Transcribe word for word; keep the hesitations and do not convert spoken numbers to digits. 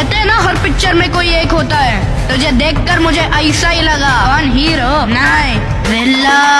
कहते हैं ना हर पिक्चर में कोई एक होता है, तुझे देखकर मुझे ऐसा ही लगा। कौन हीरो? नहीं, विलन।